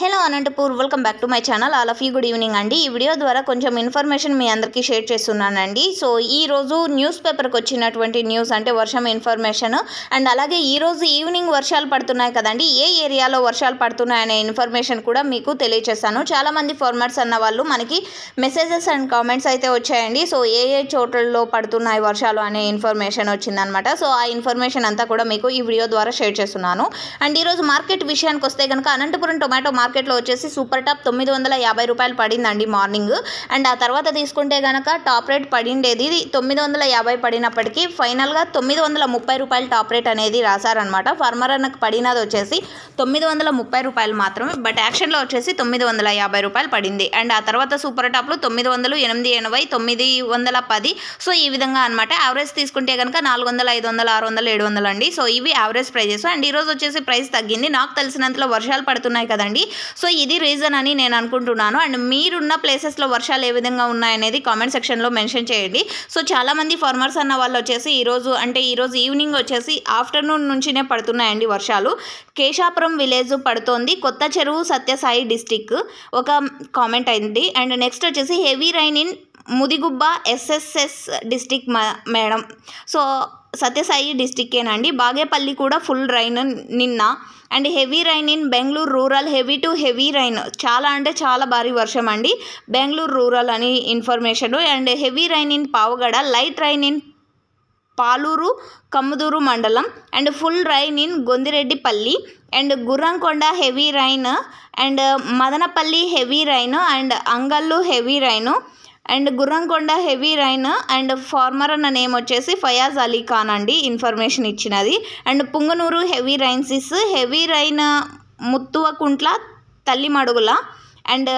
Hello Anantapur, welcome back to my channel. All of you good evening అండి. ఈ video ద్వారా కొంచెం ఇన్ఫర్మేషన్ మీ అందరికీ షేర్ చేస్తున్నానండి. సో ఈరోజు న్యూస్ పేపర్కి వచ్చినటువంటి న్యూస్ అంటే వర్షం ఇన్ఫర్మేషన్ అండ్ అలాగే ఈరోజు ఈవినింగ్ వర్షాలు పడుతున్నాయి కదండి, ఏ ఏరియాలో వర్షాలు పడుతున్నాయనే ఇన్ఫర్మేషన్ కూడా మీకు తెలియచేస్తాను. చాలామంది ఫార్మర్స్ అన్న వాళ్ళు మనకి మెసేజెస్ అండ్ కామెంట్స్ అయితే వచ్చాయండి. సో ఏ చోట్లలో పడుతున్నాయి వర్షాలు అనే ఇన్ఫర్మేషన్ వచ్చిందనమాట. సో ఆ ఇన్ఫర్మేషన్ అంతా కూడా మీకు ఈ వీడియో ద్వారా షేర్ చేస్తున్నాను. అండ్ ఈరోజు మార్కెట్ విషయానికి వస్తే కనుక అనంతపురం టొమాటో మార్కెట్లో వచ్చేసి సూపర్ టాప్ 950 రూపాయలు పడిందండి మార్నింగ్. అండ్ ఆ తర్వాత తీసుకుంటే కనుక టాప్ రేట్ పడిండేది 950 పడినప్పటికీ ఫైనల్గా 930 రూపాయలు టాప్ రేట్ అనేది రాశారనమాట. ఫార్మర్ అన్నకు పడినది వచ్చేసి 930 రూపాయలు మాత్రమే, బట్ యాక్షన్లో వచ్చేసి 950 రూపాయలు పడింది. అండ్ ఆ తర్వాత సూపర్ టాప్లో 900, 880, 910. సో ఈ విధంగా అనమాట. యావరేజ్ తీసుకుంటే కనుక 400, 500, 600, 700 అండి. సో ఇవి యావరేజ్ ప్రైజెస్. అండ్ ఈరోజు వచ్చేసి ప్రైస్ తగ్గింది. నాకు తెలిసినంతలో వర్షాలు పడుతున్నాయి కదండి, సో ఇది రీజన్ అని నేను అనుకుంటున్నాను. అండ్ మీరున్న ప్లేసెస్లో వర్షాలు ఏ విధంగా ఉన్నాయనేది కామెంట్ సెక్షన్లో మెన్షన్ చేయండి. సో చాలామంది ఫార్మర్స్ అన్న వాళ్ళు వచ్చేసి ఈరోజు ఈవినింగ్ వచ్చేసి ఆఫ్టర్నూన్ నుంచినే పడుతున్నాయండి వర్షాలు. కేశాపురం విలేజ్ పడుతోంది, కొత్త చెరువు సత్యసాయి డిస్టిక్ ఒక కామెంట్ అయింది. అండ్ నెక్స్ట్ వచ్చేసి heavy rain in Mudigubba SSS district madam. So సత్యసాయి డిస్టిక్కేనండి. బాగేపల్లి కూడా ఫుల్ రైన్ నిన్న. And heavy rain in Bengaluru rural, heavy to heavy rain, చాలా అంటే చాలా భారీ వర్షం అండి బెంగళూరు రూరల్ అని information. And heavy rain in Pavagada, light rain in Paluru Kammuduru మండలం, and full rain in Gondireddipalli, and Gurramkonda heavy rain, and Madanapalli heavy rain, and Angallu heavy rain, and Gurramkonda heavy rain. And farmer అన్న name వచ్చేసి ఫయాజ్ అలీ ఖాన్ అండి ఇన్ఫర్మేషన్ ఇచ్చినది. అండ్ పుంగనూరు హెవీ రైన్సిస్, heavy rain Muthuvakuntla Thallimadugula. And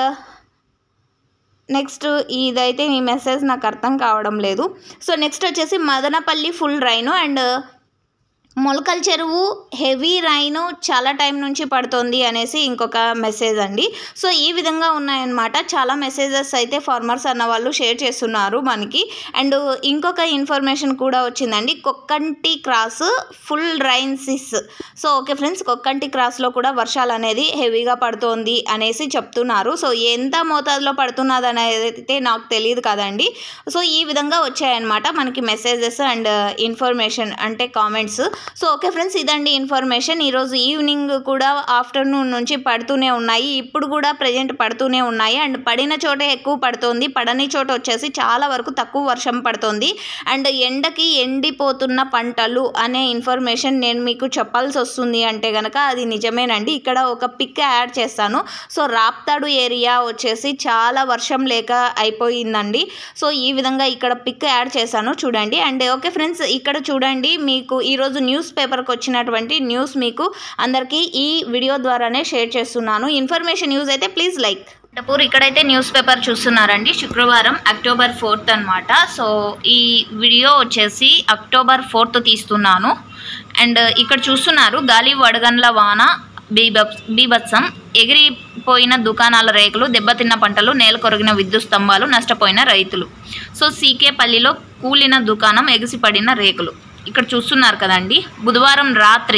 next ఇదైతే ఈ message నాకు అర్థం కావడం లేదు. సో నెక్స్ట్ వచ్చేసి Madanapalle full rain, and Molakal Cheruvu heavy rain చాలా టైం నుంచి పడుతుంది అనేసి ఇంకొక మెసేజ్ అండి. సో ఈ విధంగా ఉన్నాయన్నమాట. చాలా మెసేజెస్ అయితే ఫార్మర్స్ అన్న వాళ్ళు షేర్ చేస్తున్నారు మనకి. అండ్ ఇంకొక ఇన్ఫర్మేషన్ కూడా వచ్చిందండి, Kokkanti cross full rains. So okay friends, Kokkanti క్రాస్లో కూడా వర్షాలు అనేది హెవీగా పడుతోంది అనేసి చెప్తున్నారు. సో ఎంత మోతాదులో పడుతున్నది అనేది అయితే నాకు తెలియదు కదండి. సో ఈ విధంగా వచ్చాయన్నమాట మనకి మెసేజెస్ అండ్ ఇన్ఫర్మేషన్ అంటే కామెంట్స్. సో ఓకే ఫ్రెండ్స్, ఇదండి ఇన్ఫర్మేషన్. ఈరోజు ఈవినింగ్ కూడా ఆఫ్టర్నూన్ నుంచి పడుతూనే ఉన్నాయి, ఇప్పుడు కూడా ప్రజెంట్ పడుతూనే ఉన్నాయి. అండ్ పడిన చోటే ఎక్కువ పడుతుంది, పడని చోట వచ్చేసి చాలా వరకు తక్కువ వర్షం పడుతుంది. అండ్ ఎండకి ఎండిపోతున్న పంటలు అనే ఇన్ఫర్మేషన్ నేను మీకు చెప్పాల్సి వస్తుంది అంటే కనుక అది నిజమేనండి. ఇక్కడ ఒక పిక్ యాడ్ చేస్తాను. సో రాప్తాడు ఏరియా వచ్చేసి చాలా వర్షం లేక అయిపోయిందండి. సో ఈ విధంగా ఇక్కడ పిక్ యాడ్ చేశాను చూడండి. అండ్ ఓకే ఫ్రెండ్స్, ఇక్కడ చూడండి, మీకు ఈరోజు న్యూస్ పేపర్కి వచ్చినటువంటి న్యూస్ మీకు అందరికీ ఈ వీడియో ద్వారానే షేర్ చేస్తున్నాను. ఇన్ఫర్మేషన్ యూజ్ అయితే ప్లీజ్ లైక్. ఇక్కడైతే న్యూస్ పేపర్ చూస్తున్నారండి, శుక్రవారం October 4th అనమాట. సో ఈ వీడియో వచ్చేసి October 4th తీస్తున్నాను. అండ్ ఇక్కడ చూస్తున్నారు, గాలి వడగండ్ల వాన బీభత్సం, ఎగిరిపోయిన దుకాణాల రేకులు, దెబ్బతిన్న పంటలు, నేల కొరిగిన విద్యుత్ స్తంభాలు, నష్టపోయిన రైతులు. సో సీకేపల్లిలో కూలిన దుకాణం, ఎగిసిపడిన రేకులు. ఇక్కడ చూస్తున్నారు కదండి, బుధవారం రాత్రి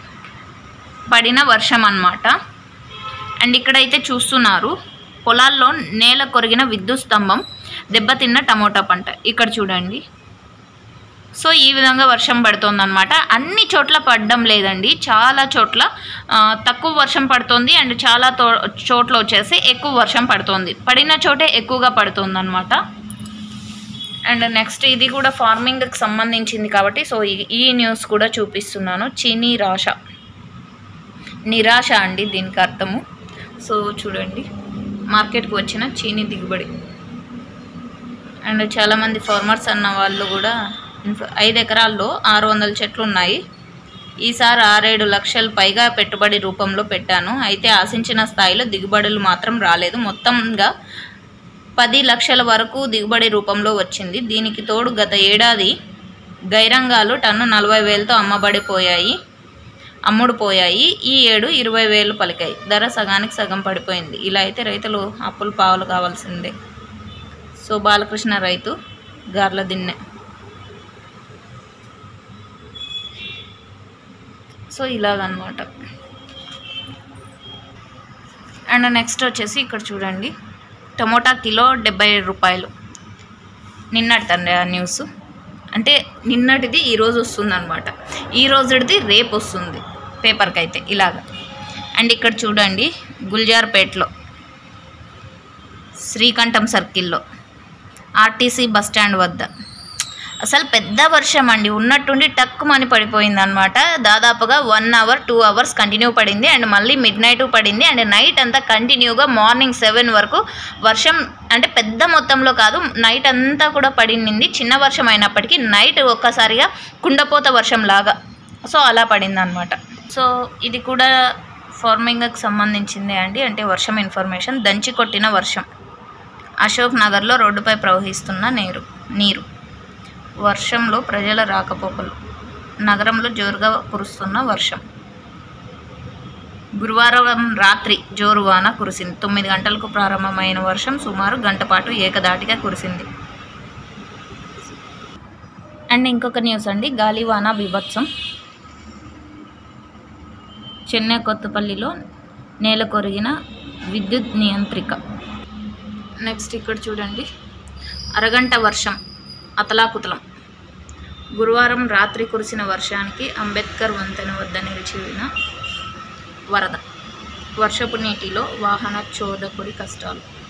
పడిన వర్షం అన్నమాట. అండ్ ఇక్కడైతే చూస్తున్నారు, పొలాల్లో నేల కొరిగిన విద్యుత్ స్తంభం, దెబ్బతిన్న టమోటా పంట. ఇక్కడ చూడండి. సో ఈ విధంగా వర్షం పడుతుందన్నమాట. అన్ని చోట్ల పడడం లేదండి, చాలా చోట్ల తక్కువ వర్షం పడుతుంది. అండ్ చాలా చోట్ల వచ్చేసి ఎక్కువ వర్షం పడుతుంది, పడిన చోటే ఎక్కువగా పడుతుంది అన్నమాట. అండ్ నెక్స్ట్ ఇది కూడా ఫార్మింగ్కి సంబంధించింది కాబట్టి సో ఈ న్యూస్ కూడా చూపిస్తున్నాను. చీనీ నిరాశ అండి దీనికి అర్థము. సో చూడండి, మార్కెట్కి వచ్చిన చీనీ దిగుబడి. అండ్ చాలామంది ఫార్మర్స్ అన్న వాళ్ళు కూడా 5 ఎకరాల్లో 600 చెట్లు ఉన్నాయి. ఈసారి 6-7 లక్షలు పైగా పెట్టుబడి రూపంలో పెట్టాను, అయితే ఆశించిన స్థాయిలో దిగుబడులు మాత్రం రాలేదు. మొత్తంగా 10 లక్షల వరకు దిగుబడి రూపంలో వచ్చింది. దీనికి తోడు గత ఏడాది గైరంగాలు టన్ను 40,000తో అమ్ముడుపోయాయి. ఈ ఏడు 20,000 పలికాయి. ధర సగానికి సగం పడిపోయింది. ఇలా అయితే రైతులు అప్పులు పావులు కావాల్సిందే. సో బాలకృష్ణ రైతు గార్ల దిన్నె. సో ఇలాగనమాట. అండ్ నెక్స్ట్ వచ్చేసి ఇక్కడ చూడండి, టమోటా కిలో 77 రూపాయలు. నిన్నటిదండి ఆ న్యూస్, అంటే నిన్నటిది ఈరోజు వస్తుంది అనమాట, ఈ రోజుది రేపు వస్తుంది పేపర్కి అయితే ఇలాగ. అండ్ ఇక్కడ చూడండి, గుల్జార్పేట్లో శ్రీకంఠం సర్కిల్లో ఆర్టీసీ బస్ స్టాండ్ వద్ద అసలు పెద్ద వర్షం అండి, ఉన్నట్టుండి టక్కుమని పడిపోయింది అనమాట. దాదాపుగా 1 hour 2 hours కంటిన్యూ పడింది. అండ్ మళ్ళీ మిడ్ నైట్ పడింది. అండ్ నైట్ అంతా కంటిన్యూగా మార్నింగ్ 7 వరకు వర్షం, అంటే పెద్ద మొత్తంలో కాదు, నైట్ అంతా కూడా పడింది. చిన్న వర్షం అయినప్పటికీ నైట్ ఒక్కసారిగా కుండపోత వర్షం లాగా, సో అలా పడింది అనమాట. సో ఇది కూడా ఫార్మింగ్కి సంబంధించిందే అండి, అంటే వర్షం ఇన్ఫర్మేషన్. దంచి కొట్టిన వర్షం, అశోక్ నగర్లో రోడ్డుపై ప్రవహిస్తున్న నీరు, వర్షంలో ప్రజల రాకపోకలు, నగరంలో జోరుగా కురుస్తున్న వర్షం. గురువారం రాత్రి జోరువాన కురిసింది. 9 గంటలకు ప్రారంభమైన వర్షం సుమారు గంట పాటు ఏకదాటిగా కురిసింది. అండ్ ఇంకొక న్యూస్ అండి, గాలివాన బీభత్సం, చెన్నై కొత్తపల్లిలో నేల కొరిగిన విద్యుత్ నియంత్రిక. నెక్స్ట్ ఇక్కడ చూడండి, అరగంట వర్షం అతలాకుతలం. గురువారం రాత్రి కురిసిన వర్షానికి అంబేద్కర్ వంతెన వద్ద నిలిచిన వరద, వర్షపు నీటిలో వాహన చోదకుడి కష్టాలు.